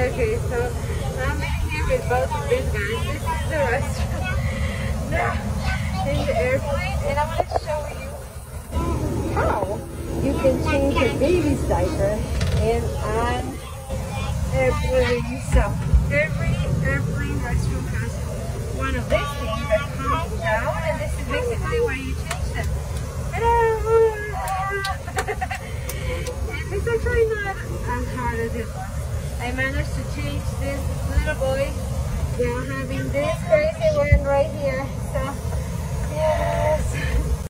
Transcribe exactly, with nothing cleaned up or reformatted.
Okay, so I'm here with both of these guys. This is the restaurant now in the airplane, and I'm going to show you how you can change a baby's diaper in an airplane. So every airplane restroom has one of these things that comes down, and this is basically where you change them. It's actually not as hard as it looks. I managed to change this little boy while having this crazy one right here. So, yes.